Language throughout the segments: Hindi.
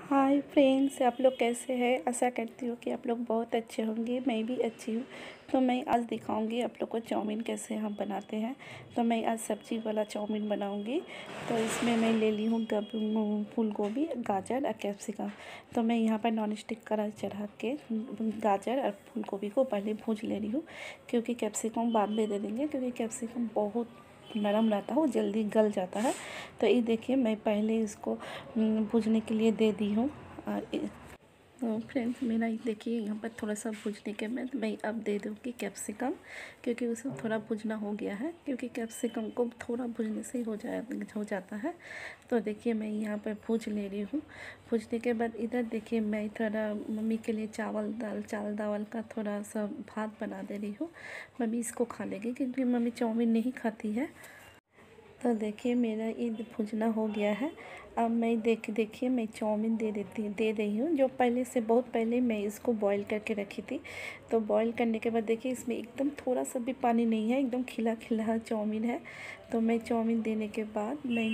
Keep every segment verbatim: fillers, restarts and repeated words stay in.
हाय फ्रेंड्स, आप लोग कैसे हैं। आशा करती हूँ कि आप लोग बहुत अच्छे होंगे। मैं भी अच्छी हूँ। तो मैं आज दिखाऊंगी आप लोग को चाउमीन कैसे हम बनाते हैं। तो मैं आज सब्जी वाला चाउमीन बनाऊंगी। तो इसमें मैं ले ली हूँ फूल गोभी, गाजर और कैप्सिकम। तो मैं यहाँ पर नॉन स्टिक कढ़ाई चढ़ा के गाजर और फूल गोभी को पहले भूज ले रही हूँ, क्योंकि कैप्सिकम बाद में दे देंगे, क्योंकि कैप्सिकम बहुत नरम रहता है, वो जल्दी गल जाता है। तो ये देखिए, मैं पहले इसको भूजने के लिए दे दी हूँ। तो फ्रेंड्स, मेरा ये देखिए यहाँ पर थोड़ा सा भूजने के बाद मैं अब दे दूँगी कैप्सिकम, क्योंकि उसे थोड़ा भुजना हो गया है, क्योंकि कैप्सिकम को थोड़ा भुजने से ही हो जाए हो जाता है। तो देखिए, मैं यहाँ पर भूज ले रही हूँ। भूजने के बाद इधर देखिए, मैं थोड़ा मम्मी के लिए चावल दाल चावल दावल का थोड़ा सा भात बना दे रही हूँ। मम्मी इसको खा लेगी, क्योंकि मम्मी चाउमीन नहीं खाती है। तो देखिए, मेरा ये भुजना हो गया है। अब मैं देख देखिए मैं चाउमीन दे देती दे रही हूँ, जो पहले से बहुत पहले मैं इसको बॉईल करके रखी थी। तो बॉईल करने के बाद देखिए, इसमें एकदम थोड़ा सा भी पानी नहीं है, एकदम खिला खिला चाउमीन है। तो मैं चाउमीन देने के बाद मैं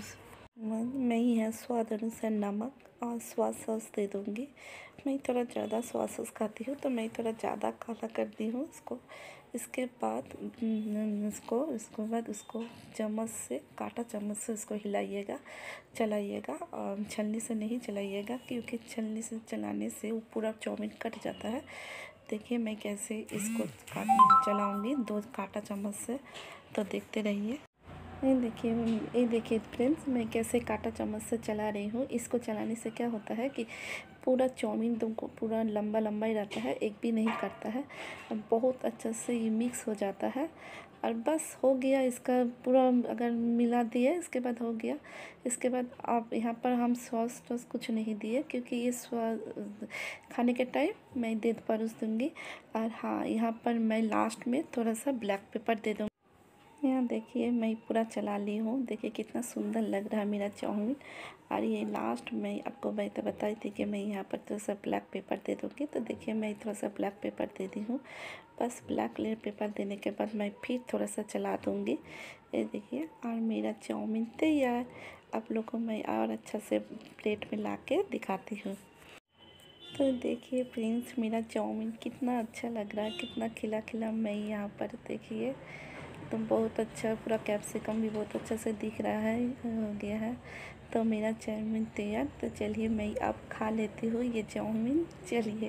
मैं यहाँ स्वाद अनुसार नमक और स्वाद सॉस दे दूँगी। मैं थोड़ा ज़्यादा स्वाद सॉस खाती हूँ, तो मैं थोड़ा ज़्यादा काला कर दी हूँ इसको। इसके बाद इसको इसको बाद उसको चम्मच से, कांटा चम्मच से इसको हिलाइएगा, चलाइएगा, और छलनी से नहीं चलाइएगा, क्योंकि छलनी से चलाने से वो पूरा चाउमीन कट जाता है। देखिए मैं कैसे इसको काट चलाऊँगी दो कांटा चम्मच से। तो देखते रहिए। ये देखिए ये देखिए फ्रेंड्स, मैं कैसे कांटा चम्मच से चला रही हूँ। इसको चलाने से क्या होता है कि पूरा चाउमीन तुमको पूरा लंबा लंबा ही रहता है, एक भी नहीं कटता है, और बहुत अच्छा से ये मिक्स हो जाता है। और बस हो गया इसका पूरा, अगर मिला दिए इसके बाद हो गया। इसके बाद आप यहाँ पर हम सॉस टॉस कुछ नहीं दिए, क्योंकि ये स्वाद खाने के टाइम मैं दे परोस दूँगी। और हाँ, यहाँ पर मैं लास्ट में थोड़ा सा ब्लैक पेपर दे दूँगी। यहाँ देखिए, मैं पूरा चला ली हूँ। देखिए कितना सुंदर लग रहा है मेरा चाउमीन। और ये लास्ट में आपको मैं तो बताई थी कि मैं यहाँ पर थोड़ा सा ब्लैक पेपर दे दूँगी। तो देखिए, मैं थोड़ा सा ब्लैक पेपर दे दी हूँ। बस ब्लैक पेपर देने के बाद मैं फिर थोड़ा सा चला दूँगी। ये देखिए, और मेरा चाउमीन तैयार। आप लोग को मैं और अच्छा से प्लेट में ला के दिखाती हूँ। तो देखिए फ्रेंड्स, मेरा चाउमीन कितना अच्छा लग रहा है, कितना खिला खिला। मैं यहाँ पर देखिए, तो बहुत अच्छा, पूरा कैप्सिकम भी बहुत अच्छा से दिख रहा है, हो गया है। तो मेरा चाउमीन तैयार। तो चलिए मैं अब खा लेती हूँ ये चाउमीन। चलिए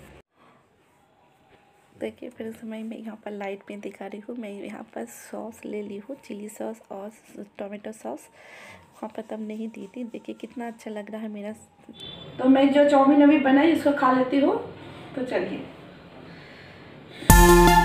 देखिए, फिर समय मैं यहाँ पर लाइट में दिखा रही हूँ। मैं यहाँ पर सॉस ले ली हूँ, चिली सॉस और टोमेटो सॉस। वहाँ पर तब नहीं दी थी। देखिए कितना अच्छा लग रहा है मेरा। तो मैं जो चाउमीन अभी बनाई इसको खा लेती हूँ। तो चलिए।